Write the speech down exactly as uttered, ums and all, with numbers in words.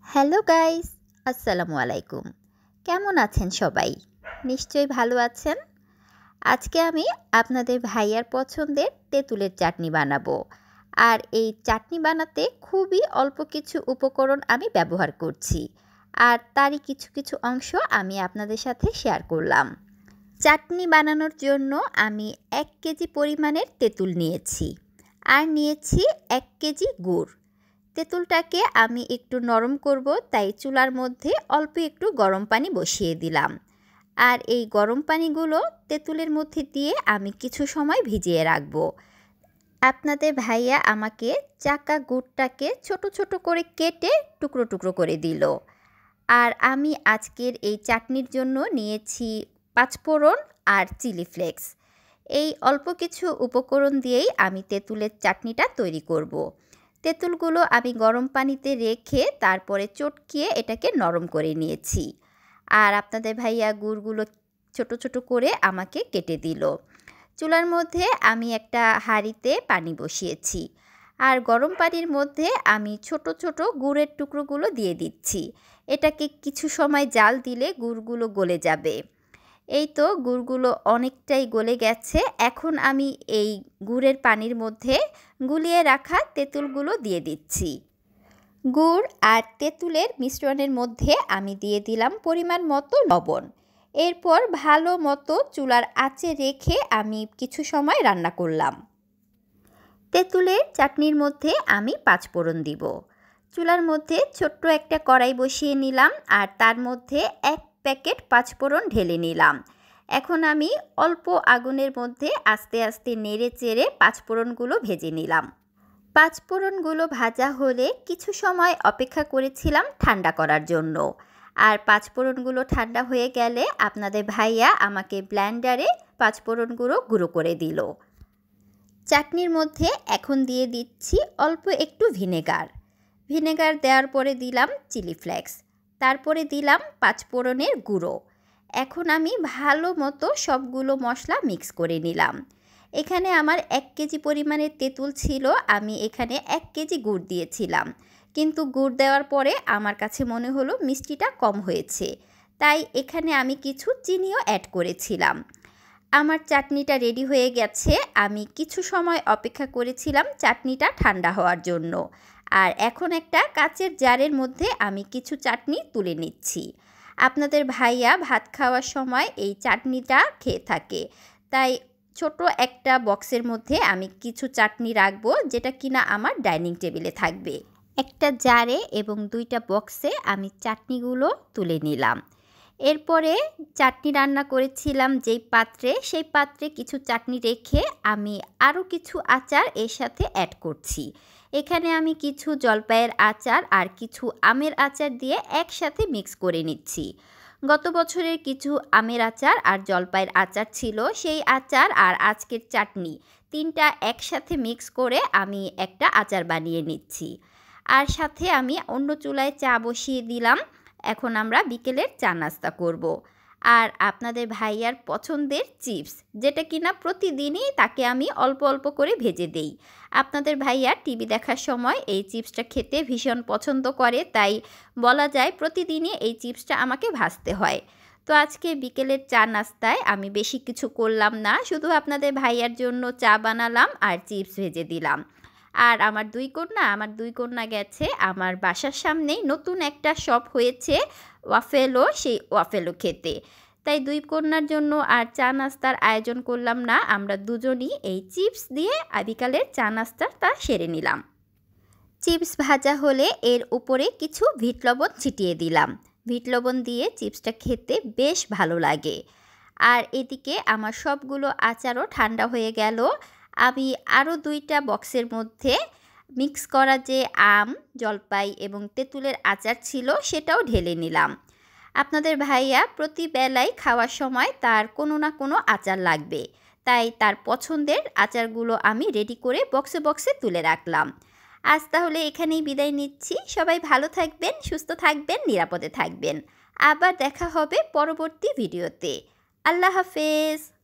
Hello guys, আসসালামু আলাইকুম। কেমন আছেন সবাই? নিশ্চয়ই ভালো আছেন। আজকে আমি আপনাদের ভাইয়ার পছন্দের তেঁতুলের চাটনি বানাবো। আর এই চাটনি বানাতে খুবই অল্প কিছু উপকরণ আমি ব্যবহার করছি। আর তারই কিছু কিছু অংশ আমি আপনাদের সাথে শেয়ার করলাম। চাটনি বানানোর জন্য আমি এক কেজি পরিমাণের তেঁতুল নিয়েছি। আর নিয়েছি এক কেজি গুড়। তেঁতুলটাকে আমি একটু নরম করব, তাই চুলার মধ্যে অল্প একটু গরম পানি বসিয়ে দিলাম। আর এই গরম পানিগুলো তেঁতুলের মধ্যে দিয়ে আমি কিছু সময় ভিজিয়ে রাখব। আপনাদের ভাইয়া আমাকে চাকা গুড়টাকে ছোট ছোট করে কেটে টুকরো টুকরো করে দিল। আর আমি আজকের এই চাটনির জন্য নিয়েছি পাঁচফোড়ন আর চিলি ফ্লেক্স। এই অল্প কিছু উপকরণ দিয়েই আমি তেঁতুলের চাটনিটা তৈরি করব। তেঁতুলগুলো আমি গরম পানিতে রেখে তারপরে চটকিয়ে এটাকে নরম করে নিয়েছি। আর আপনাদের ভাইয়া গুড়গুলো ছোট ছোট করে আমাকে কেটে দিল। চুলার মধ্যে আমি একটা হাঁড়িতে পানি বসিয়েছি। আর গরম পানির মধ্যে আমি ছোট ছোট গুড়ের টুকরোগুলো দিয়ে দিচ্ছি। এটাকে কিছু সময় জাল দিলে গুড়গুলো গলে যাবে। এই তো গুড়গুলো অনেকটাই গলে গেছে। এখন আমি এই গুড়ের পানির মধ্যে গুলিয়ে রাখা তেঁতুলগুলো দিয়ে দিচ্ছি। গুড় আর তেঁতুলের মিশ্রণের মধ্যে আমি দিয়ে দিলাম পরিমাণ মতো লবণ। এরপর ভালো মতো চুলার আঁচে রেখে আমি কিছু সময় রান্না করলাম। তেঁতুলের চাটনির মধ্যে আমি পাঁচফোড়ন দিব। চুলার মধ্যে ছোট্ট একটা কড়াই বসিয়ে নিলাম আর তার মধ্যে এক প্যাকেট পাঁচফোড়ন ঢেলে নিলাম। এখন আমি অল্প আগুনের মধ্যে আস্তে আস্তে নেড়ে চেড়ে পাঁচফোড়নগুলো ভেজে নিলাম। পাঁচফোড়নগুলো ভাজা হলে কিছু সময় অপেক্ষা করেছিলাম ঠান্ডা করার জন্য। আর পাঁচফোড়নগুলো ঠান্ডা হয়ে গেলে আপনাদের ভাইয়া আমাকে ব্লেন্ডারে পাঁচফোড়নগুলো গুঁড়ো করে দিল। চাটনির মধ্যে এখন দিয়ে দিচ্ছি অল্প একটু ভিনেগার। ভিনেগার দেওয়ার পরে দিলাম চিলি ফ্লেক্স। তারপরে দিলাম পাঁচফোড়নের গুঁড়ো। এখন আমি ভালো মতো সবগুলো মশলা মিক্স করে নিলাম। এখানে আমার এক কেজি পরিমাণের তেঁতুল ছিল, আমি এখানে এক কেজি গুড় দিয়েছিলাম। কিন্তু গুড় দেওয়ার পরে আমার কাছে মনে হলো মিষ্টিটা কম হয়েছে, তাই এখানে আমি কিছু চিনিও অ্যাড করেছিলাম। আমার চাটনিটা রেডি হয়ে গেছে। আমি কিছু সময় অপেক্ষা করেছিলাম চাটনিটা ঠান্ডা হওয়ার জন্য। আর এখন একটা কাচের জারের মধ্যে আমি কিছু চাটনি তুলে নিচ্ছি। আপনাদের ভাইয়া ভাত খাওয়ার সময় এই চাটনিটা খেয়ে থাকে, তাই ছোট একটা বক্সের মধ্যে আমি কিছু চাটনি রাখবো, যেটা কিনা আমার ডাইনিং টেবিলে থাকবে। একটা জারে এবং দুইটা বক্সে আমি চাটনিগুলো তুলে নিলাম। এরপরে চাটনি রান্না করেছিলাম যেই পাত্রে, সেই পাত্রে কিছু চাটনি রেখে আমি আরও কিছু আচার এর সাথে অ্যাড করছি। এখানে আমি কিছু জলপাইয়ের আচার আর কিছু আমের আচার দিয়ে একসাথে মিক্স করে নিচ্ছি। গত বছরের কিছু আমের আচার আর জলপাইয়ের আচার ছিল, সেই আচার আর আজকের চাটনি তিনটা একসাথে মিক্স করে আমি একটা আচার বানিয়ে নিচ্ছি। আর সাথে আমি অন্য চুলায় চা বসিয়ে দিলাম। এখন আমরা বিকেলের চা নাস্তা করব। আর আপনাদের ভাইয়ার পছন্দের চিপস, যেটা কিনা প্রতিদিনই তাকে আমি অল্প অল্প করে ভেজে দেই। আপনাদের ভাইয়া টিভি দেখার সময় এই চিপসটা খেতে ভীষণ পছন্দ করে, তাই বলা যায় প্রতিদিনই এই চিপসটা আমাকে ভাজতে হয়। তো আজকে বিকেলের চা নাস্তায় আমি বেশি কিছু করলাম না, শুধু আপনাদের ভাইয়ার জন্য চা বানালাম আর চিপস ভেজে দিলাম। আর আমার দুই কন্যা আমার দুই কন্যা গেছে আমার বাসার সামনেই নতুন একটা শপ হয়েছে ওয়াফেলো, সেই ওয়াফেলো খেতে। তাই দুই কন্যার জন্য আর চা নাস্তার আয়োজন করলাম না, আমরা দুজনই এই চিপস দিয়ে বিকালের চা নাস্তাটা সেরে নিলাম। চিপস ভাজা হলে এর উপরে কিছু ভিট লবণ ছিটিয়ে দিলাম। ভিট লবণ দিয়ে চিপসটা খেতে বেশ ভালো লাগে। আর এদিকে আমার সবগুলো আচারও ঠান্ডা হয়ে গেল। আমি আরও দুইটা বক্সের মধ্যে মিক্স করা যে আম, জলপাই এবং তেঁতুলের আচার ছিল সেটাও ঢেলে নিলাম। আপনাদের ভাইয়া প্রতি বেলায় খাওয়ার সময় তার কোনো না কোনো আচার লাগবে, তাই তার পছন্দের আচারগুলো আমি রেডি করে বক্সে বক্সে তুলে রাখলাম। আজ তাহলে এখানেই বিদায় নিচ্ছি। সবাই ভালো থাকবেন, সুস্থ থাকবেন, নিরাপদে থাকবেন। আবার দেখা হবে পরবর্তী ভিডিওতে। আল্লাহ হাফেজ।